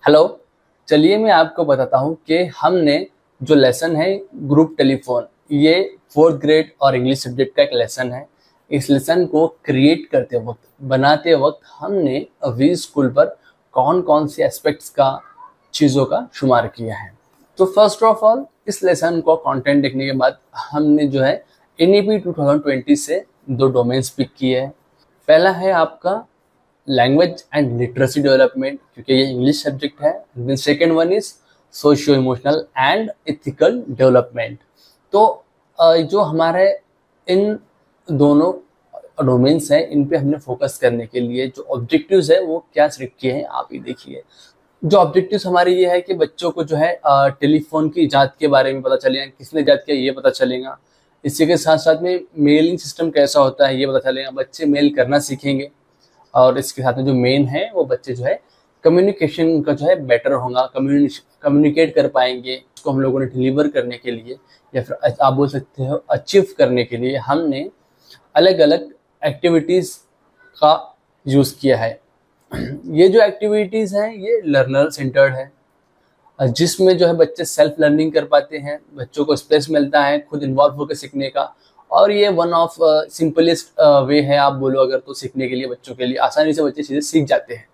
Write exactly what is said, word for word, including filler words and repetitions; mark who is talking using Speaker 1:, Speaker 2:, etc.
Speaker 1: Hello. चलिए मैं आपको बताता हूँ कि हमने जो लेसन है ग्रुप टेलीफोन, ये फोर्थ ग्रेड और इंग्लिश सब्जेक्ट का एक लेसन है। इस लेसन को क्रिएट करते वक्त, बनाते वक्त हमने वी स्कूल पर कौन कौन से एस्पेक्ट्स का चीज़ों का शुमार किया है। तो फर्स्ट ऑफ ऑल इस लेसन को कंटेंट देखने के बाद हमने जो है N E P two thousand twenty से दो डोमेन्स पिक किए हैं। पहला है आपका लैंग्वेज एंड लिटरेसी डेवलपमेंट, क्योंकि ये इंग्लिश सब्जेक्ट है। Then second one is socio emotional and ethical development. तो अ, जो हमारे इन दोनों डोमेन्स हैं, इन पे हमने फोकस करने के लिए जो ऑब्जेक्टिव्स है वो क्या रखे हैं आप ही देखिए। जो ऑब्जेक्टिव्स हमारे ये है कि बच्चों को जो है टेलीफोन की इजाद के बारे में पता चलेगा, किसने इजाद किया ये पता चलेगा। इसी के साथ साथ में मेलिंग सिस्टम कैसा होता है ये पता चलेगा, बच्चे मेल करना सीखेंगे। और इसके साथ में जो मेन है वो बच्चे जो है कम्युनिकेशन का जो है बेटर होगा, कम्युनिकेट कर पाएंगे। उसको हम लोगों ने डिलीवर करने के लिए या फिर आप बोल सकते हो अचीव करने के लिए हमने अलग अलग एक्टिविटीज़ का यूज़ किया है। ये जो एक्टिविटीज़ हैं ये लर्नर सेंटर्ड है, जिसमें जो है बच्चे सेल्फ लर्निंग कर पाते हैं, बच्चों को स्पेस मिलता है खुद इन्वॉल्व होकर सीखने का। और ये वन ऑफ सिंपलेस्ट वे है आप बोलो अगर तो सीखने के लिए, बच्चों के लिए आसानी से बच्चे चीज़ें सीख जाते हैं।